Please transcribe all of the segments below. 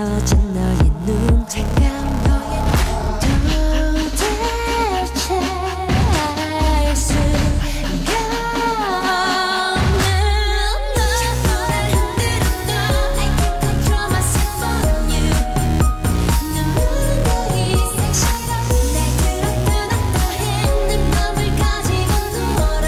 차가워진 너의 눈 차가운 너의 도대체 알 수가 없는 자꾸 날 흔들었어 I can't control myself on you 눈물은 더 이상 싫어 날 들었던 어떠한 맘을 가지고 누워라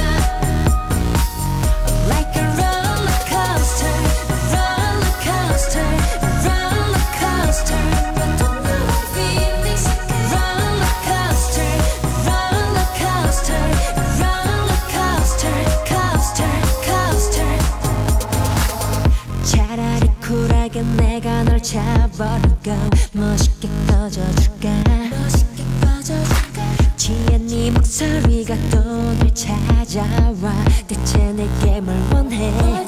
Like a roller coaster roller coaster roller coaster I don't know what feelings roller coaster roller coaster roller coaster coaster coaster 차라리 쿨하게 내가 널 잡아놓고 멋있게 꺼져줄까 멋있게 꺼져줄까 취한 네 목소리가 또 날 찾아와 대체 내게 뭘 원해